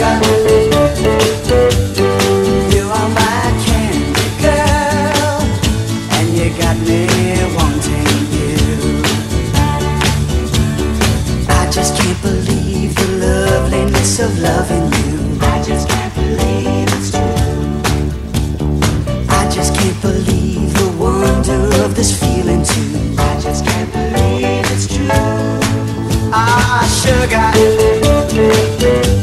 sugar. You are my candy girl, and you got me wanting you. I just can't believe the loveliness of loving you. I just can't believe it's true. I just can't believe the wonder of this feeling too. I just can't believe it's true. Ah, sugar.